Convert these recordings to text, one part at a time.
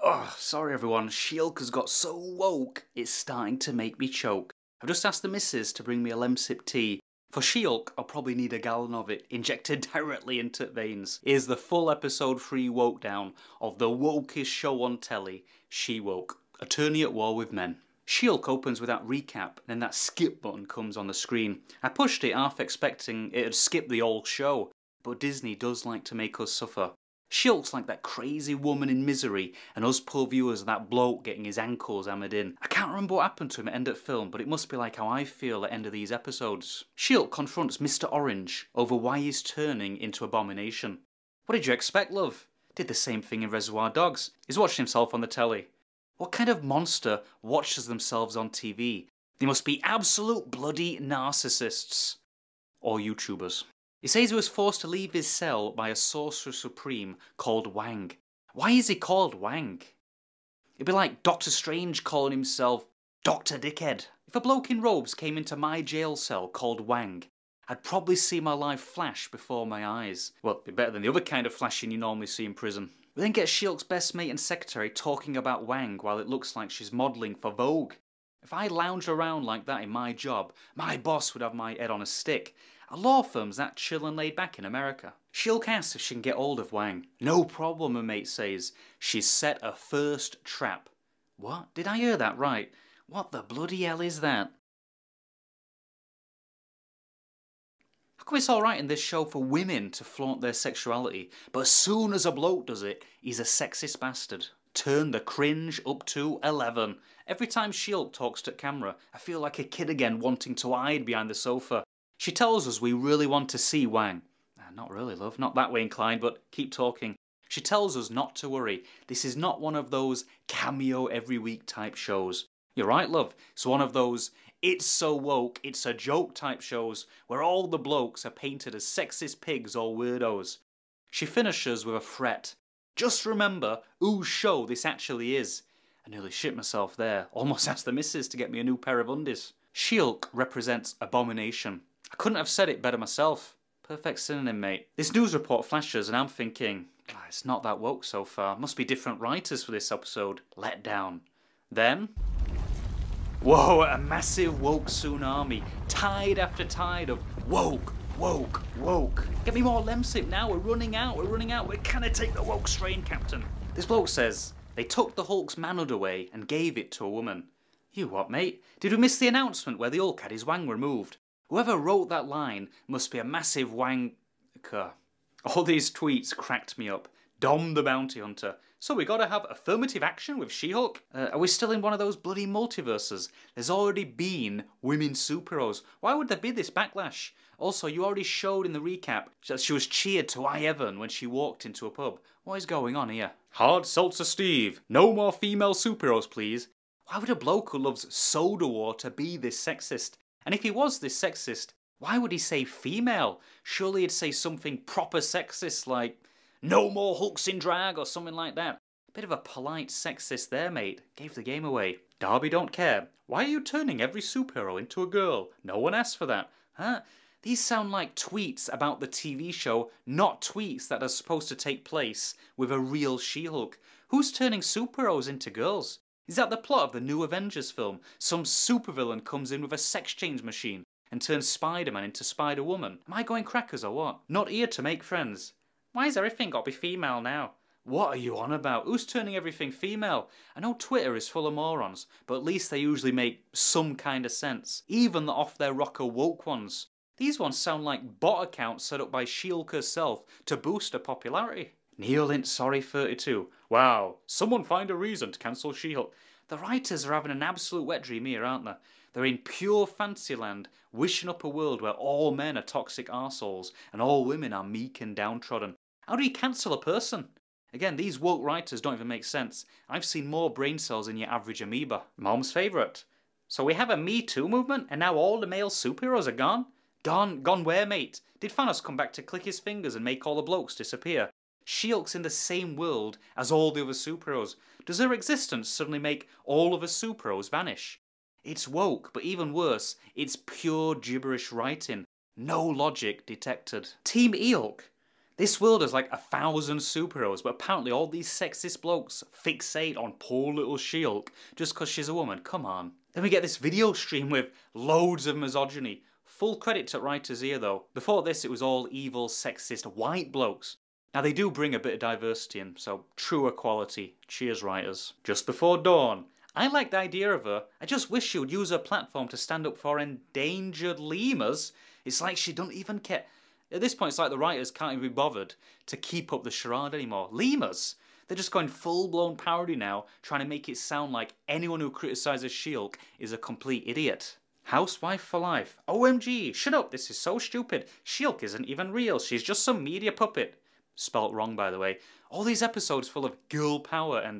Oh, sorry everyone, She-Hulk has got so woke, it's starting to make me choke. I've just asked the missus to bring me a Lemsip tea. For She-Hulk, I'll probably need a gallon of it, injected directly into veins. Here's the full episode 3 woke down of the wokest show on telly, She-Woke, Attorney at War with Men. She-Hulk opens with that recap, and then that skip button comes on the screen. I pushed it half expecting it'd skip the whole show, but Disney does like to make us suffer. She-Hulk's like that crazy woman in Misery, and us poor viewers are that bloke getting his ankles hammered in. I can't remember what happened to him at end of film, but it must be like how I feel at end of these episodes. She-Hulk confronts Mr. Orange over why he's turning into Abomination. What did you expect, love? Did the same thing in Reservoir Dogs. He's watching himself on the telly. What kind of monster watches themselves on TV? They must be absolute bloody narcissists. Or YouTubers. He says he was forced to leave his cell by a sorcerer supreme called Wang. Why is he called Wang? It'd be like Doctor Strange calling himself Dr. Dickhead. If a bloke in robes came into my jail cell called Wang, I'd probably see my life flash before my eyes. Well, it'd be better than the other kind of flashing you normally see in prison. We then get She-Hulk's best mate and secretary talking about Wang while it looks like she's modelling for Vogue. If I lounged around like that in my job, my boss would have my head on a stick. A law firm's that chill and laid back in America. She-Hulk asks if she can get hold of Wang. No problem, her mate says. She's set a first trap. What? Did I hear that right? What the bloody hell is that? How come it's alright in this show for women to flaunt their sexuality, but as soon as a bloke does it, he's a sexist bastard? Turn the cringe up to 11. Every time She-Hulk talks to camera, I feel like a kid again wanting to hide behind the sofa. She tells us we really want to see Wang. Not really, love. Not that way inclined, but keep talking. She tells us not to worry. This is not one of those cameo every week type shows. You're right, love. It's one of those it's so woke, it's a joke type shows where all the blokes are painted as sexist pigs or weirdos. She finishes with a threat. Just remember whose show this actually is. I nearly shit myself there. Almost asked the missus to get me a new pair of undies. She-Hulk represents Abomination. I couldn't have said it better myself. Perfect synonym, mate. This news report flashes and I'm thinking, it's not that woke so far. Must be different writers for this episode. Let down. Then, whoa, a massive woke tsunami. Tide after tide of woke, woke, woke. Get me more Lemsip now, we're running out. We can't take the woke strain, Captain. This bloke says, they took the Hulk's manhood away and gave it to a woman. You what, mate? Did we miss the announcement where the Hulk had his wang removed? Whoever wrote that line must be a massive wanker. All these tweets cracked me up. Dom the Bounty Hunter. So we gotta have affirmative action with She-Hulk? Are we still in one of those bloody multiverses? There's already been women superheroes. Why would there be this backlash? Also, you already showed in the recap that she was cheered to high heaven when she walked into a pub. What is going on here? Hard seltzer Steve. No more female superheroes, please. Why would a bloke who loves soda water be this sexist? And if he was this sexist, why would he say female? Surely he'd say something proper sexist like, no more Hulks in drag or something like that. Bit of a polite sexist there, mate. Gave the game away. Darby don't care. Why are you turning every superhero into a girl? No one asked for that. Huh? These sound like tweets about the TV show, not tweets that are supposed to take place with a real She-Hulk. Who's turning superheroes into girls? Is that the plot of the new Avengers film? Some supervillain comes in with a sex change machine and turns Spider-Man into Spider-Woman. Am I going crackers or what? Not here to make friends. Why's everything got to be female now? What are you on about? Who's turning everything female? I know Twitter is full of morons, but at least they usually make some kind of sense. Even the off-their-rocker woke ones. These ones sound like bot accounts set up by She-Hulk herself to boost her popularity. Neolint Sorry 32. Wow, someone find a reason to cancel She-Hulk. The writers are having an absolute wet dream here, aren't they? They're in pure fantasyland, wishing up a world where all men are toxic arseholes and all women are meek and downtrodden. How do you cancel a person? Again, these woke writers don't even make sense. I've seen more brain cells than your average amoeba. Mom's favourite. So we have a Me Too movement and now all the male superheroes are gone? Gone where, mate? Did Thanos come back to click his fingers and make all the blokes disappear? She-Hulk's in the same world as all the other superheroes. Does her existence suddenly make all of the superheroes vanish? It's woke, but even worse, it's pure gibberish writing. No logic detected. Team E-Hulk. This world has like 1,000 superheroes, but apparently all these sexist blokes fixate on poor little She-Hulk just because she's a woman. Come on. Then we get this video stream with loads of misogyny. Full credit to writers here though. Before this it was all evil, sexist, white blokes. Now they do bring a bit of diversity in, so true equality. Cheers writers. Just Before Dawn. I like the idea of her. I just wish she would use her platform to stand up for endangered lemurs. It's like she don't even care. At this point, it's like the writers can't even be bothered to keep up the charade anymore. Lemurs! They're just going full-blown parody now, trying to make it sound like anyone who criticises She-Hulk is a complete idiot. Housewife for life. OMG, shut up, this is so stupid. She-Hulk isn't even real, she's just some media puppet. Spelt wrong, by the way. All these episodes full of girl power and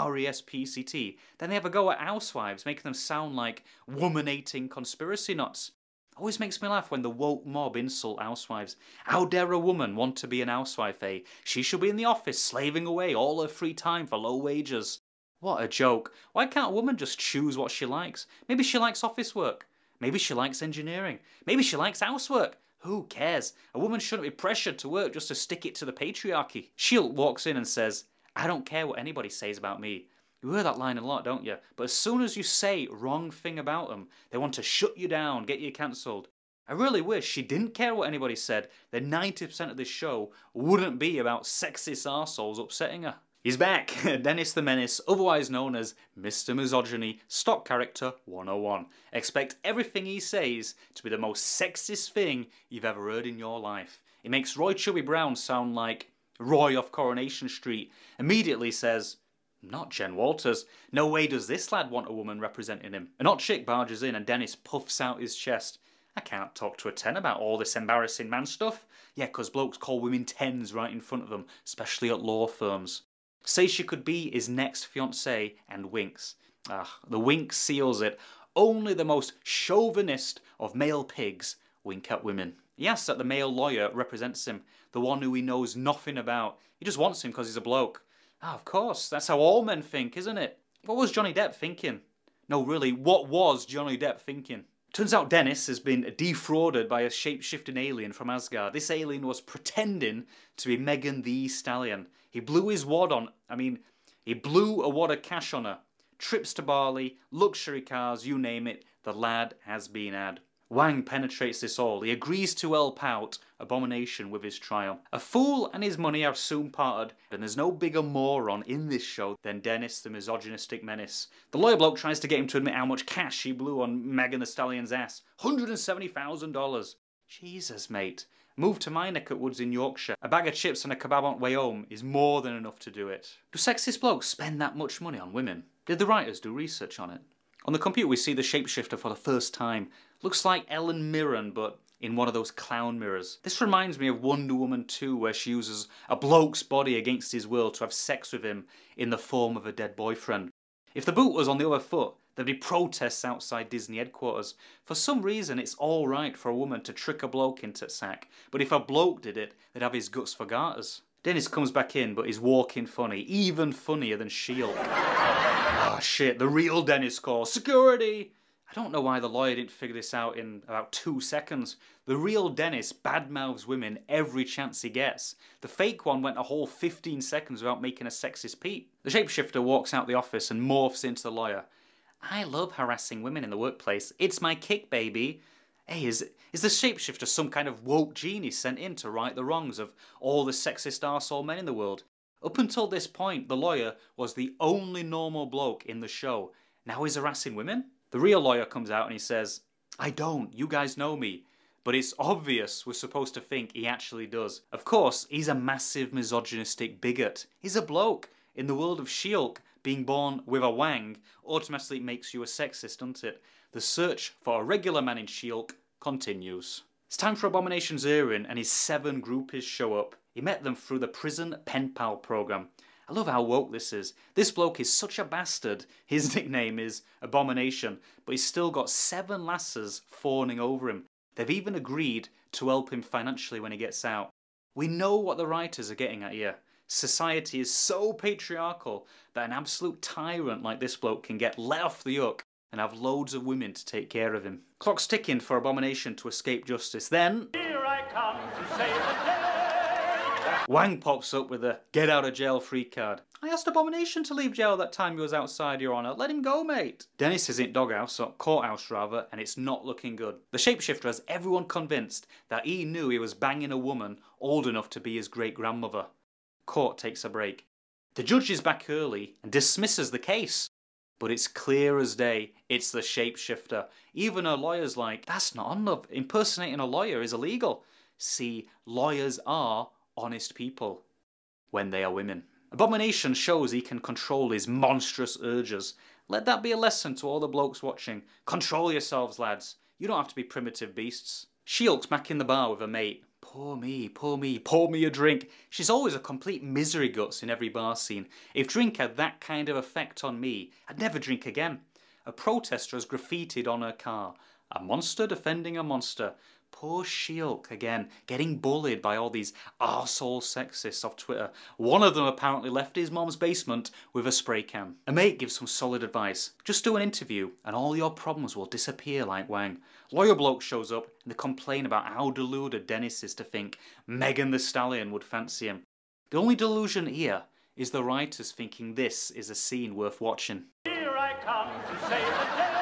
RESPCT. Then they have a go at housewives, making them sound like woman-hating conspiracy nuts. Always makes me laugh when the woke mob insult housewives. How dare a woman want to be an housewife, eh? She should be in the office slaving away all her free time for low wages. What a joke. Why can't a woman just choose what she likes? Maybe she likes office work. Maybe she likes engineering. Maybe she likes housework. Who cares? A woman shouldn't be pressured to work just to stick it to the patriarchy. She-Hulk walks in and says, I don't care what anybody says about me. You hear that line a lot, don't you? But as soon as you say wrong thing about them, they want to shut you down, get you cancelled. I really wish she didn't care what anybody said, then 90% of this show wouldn't be about sexist arseholes upsetting her. He's back! Dennis the Menace, otherwise known as Mr. Misogyny, stock character 101. Expect everything he says to be the most sexist thing you've ever heard in your life. It makes Roy Chubby Brown sound like Roy off Coronation Street. Immediately says, not Jen Walters. No way does this lad want a woman representing him. An hot chick barges in and Dennis puffs out his chest. I can't talk to a 10 about all this embarrassing man stuff. Yeah, 'cause blokes call women 10s right in front of them, especially at law firms. Says she could be his next fiancée and winks. The wink seals it. Only the most chauvinist of male pigs wink at women. He asks that the male lawyer represents him, the one who he knows nothing about. He just wants him because he's a bloke. Of course, that's how all men think, isn't it? What was Johnny Depp thinking? No, really, what was Johnny Depp thinking? Turns out Dennis has been defrauded by a shape-shifting alien from Asgard. This alien was pretending to be Megan Thee Stallion. He blew his wad on... he blew a wad of cash on her. Trips to Bali, luxury cars, you name it, the lad has been had. Wang penetrates this all. He agrees to help out Abomination with his trial. A fool and his money are soon parted, and there's no bigger moron in this show than Dennis the misogynistic menace. The lawyer bloke tries to get him to admit how much cash he blew on Megan Thee Stallion's ass. $170,000. Jesus, mate. Move to my neck of woods in Yorkshire. A bag of chips and a kebab on the way home is more than enough to do it. Do sexist blokes spend that much money on women? Did the writers do research on it? On the computer we see the shapeshifter for the first time. Looks like Ellen Mirren, but in one of those clown mirrors. This reminds me of Wonder Woman 2, where she uses a bloke's body against his will to have sex with him in the form of a dead boyfriend. If the boot was on the other foot, there'd be protests outside Disney headquarters. For some reason, it's alright for a woman to trick a bloke into sack, but if a bloke did it, they'd have his guts for garters. Dennis comes back in, but he's walking funny, even funnier than She-Hulk. Ah, shit, the real Dennis calls. Security! I don't know why the lawyer didn't figure this out in about 2 seconds. The real Dennis badmouths women every chance he gets. The fake one went a whole 15 seconds without making a sexist peep. The shapeshifter walks out the office and morphs into the lawyer. I love harassing women in the workplace. It's my kick, baby. Hey, is the shapeshifter some kind of woke genie sent in to right the wrongs of all the sexist arsehole men in the world? Up until this point, the lawyer was the only normal bloke in the show. Now he's harassing women? The real lawyer comes out and he says, I don't, you guys know me. But it's obvious we're supposed to think he actually does. Of course, he's a massive misogynistic bigot. He's a bloke. In the world of She-Hulk, being born with a wang automatically makes you a sexist, doesn't it? The search for a regular man in She-Hulk continues. It's time for Abomination's hearing and his 7 groupies show up. He met them through the prison pen pal program. I love how woke this is. This bloke is such a bastard. His nickname is Abomination, but he's still got 7 lasses fawning over him. They've even agreed to help him financially when he gets out. We know what the writers are getting at here. Society is so patriarchal that an absolute tyrant like this bloke can get let off the hook and have loads of women to take care of him. Clock's ticking for Abomination to escape justice. Then... Here I come to save the day. Wang pops up with a get out of jail free card. I asked Abomination to leave jail that time he was outside, Your Honour. Let him go, mate. Dennis is in doghouse, or courthouse rather, and it's not looking good. The shapeshifter has everyone convinced that he knew he was banging a woman old enough to be his great-grandmother. Court takes a break. The judge is back early and dismisses the case. But it's clear as day, it's the shapeshifter. Even her lawyer's like, that's not enough. Impersonating a lawyer is illegal. See, lawyers are honest people. When they are women. Abomination shows he can control his monstrous urges. Let that be a lesson to all the blokes watching. Control yourselves, lads. You don't have to be primitive beasts. She-Hulk's back in the bar with her mate. Pour me a drink. She's always a complete misery guts in every bar scene. If drink had that kind of effect on me, I'd never drink again. A protester has graffitied on her car. A monster defending a monster. Poor She-Hulk again, getting bullied by all these arsehole sexists off Twitter. One of them apparently left his mom's basement with a spray can. A mate gives some solid advice. Just do an interview and all your problems will disappear like Wang. Lawyer bloke shows up and they complain about how deluded Dennis is to think Megan Thee Stallion would fancy him. The only delusion here is the writers thinking this is a scene worth watching. Here I come to save the day.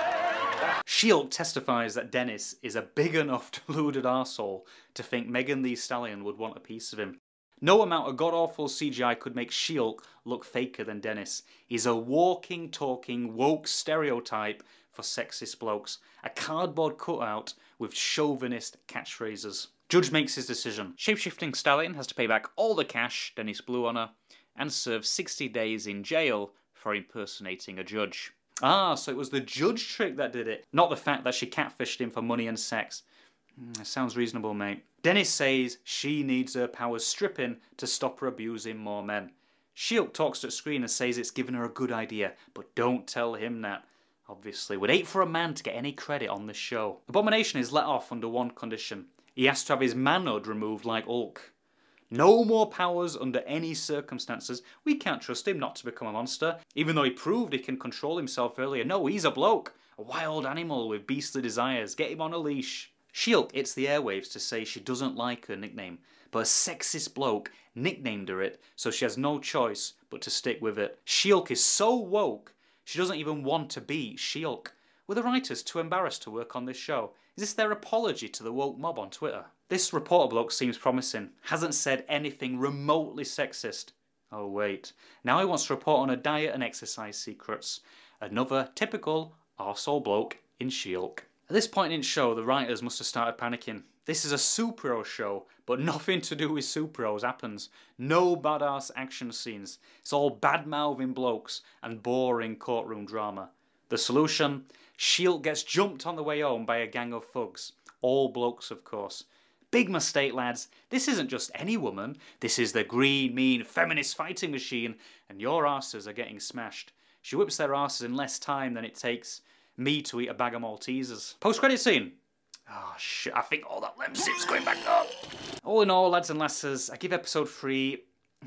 She-Hulk testifies that Dennis is a big enough deluded arsehole to think Megan Thee Stallion would want a piece of him. No amount of god-awful CGI could make She-Hulk look faker than Dennis. He's a walking, talking, woke stereotype for sexist blokes. A cardboard cutout with chauvinist catchphrases. Judge makes his decision. Shapeshifting Stallion has to pay back all the cash Dennis blew on her and serve 60 days in jail for impersonating a judge. Ah, so it was the judge trick that did it, not the fact that she catfished him for money and sex. Sounds reasonable, mate. Dennis says she needs her powers stripping to stop her abusing more men. She-Hulk talks to the screen and says it's given her a good idea, but don't tell him that. Obviously, would hate for a man to get any credit on this show. Abomination is let off under one condition. He has to have his manhood removed like Hulk. No more powers under any circumstances. We can't trust him not to become a monster, even though he proved he can control himself earlier. No, he's a bloke. A wild animal with beastly desires. Get him on a leash. She-Hulk hits the airwaves to say she doesn't like her nickname, but a sexist bloke nicknamed her it, so she has no choice but to stick with it. She-Hulk is so woke, she doesn't even want to be She-Hulk. Were the writers too embarrassed to work on this show? Is this their apology to the woke mob on Twitter? This reporter bloke seems promising. Hasn't said anything remotely sexist. Oh wait, now he wants to report on her diet and exercise secrets. Another typical arsehole bloke in She-Hulk. At this point in the show, the writers must have started panicking. This is a superhero show, but nothing to do with superheroes happens. No badass action scenes. It's all bad-mouthing blokes and boring courtroom drama. The solution? She-Hulk gets jumped on the way home by a gang of thugs. All blokes, of course. Big mistake, lads. This isn't just any woman. This is the green, mean, feminist fighting machine, and your asses are getting smashed. She whips their asses in less time than it takes me to eat a bag of Maltesers. Post-credit scene. Oh shit, I think all that lemsip's going back up. All in all, lads and lasses, I give episode 3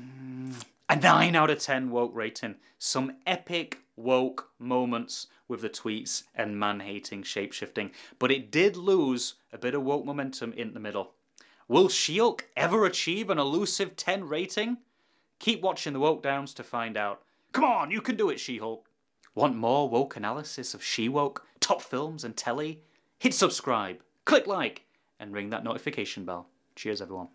a 9 out of 10 woke rating. Some epic woke moments with the tweets and man-hating shapeshifting, but it did lose a bit of woke momentum in the middle. Will She-Hulk ever achieve an elusive 10 rating? Keep watching the Woke Downs to find out. Come on, you can do it, She-Hulk. Want more woke analysis of She-Woke, top films and telly? Hit subscribe, click like, and ring that notification bell. Cheers, everyone.